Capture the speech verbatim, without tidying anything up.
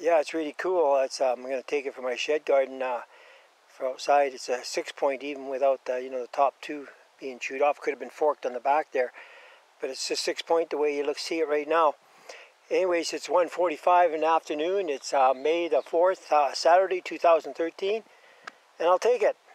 Yeah, it's really cool. It's, um, I'm going to take it for my shed garden uh, for outside. It's a six point even without the, you know, the top two being chewed off. Could have been forked on the back there, but it's just six point the way you look see it right now. Anyways, it's one forty-five in the afternoon. It's uh, May the fourth, uh, Saturday, two thousand thirteen, and I'll take it.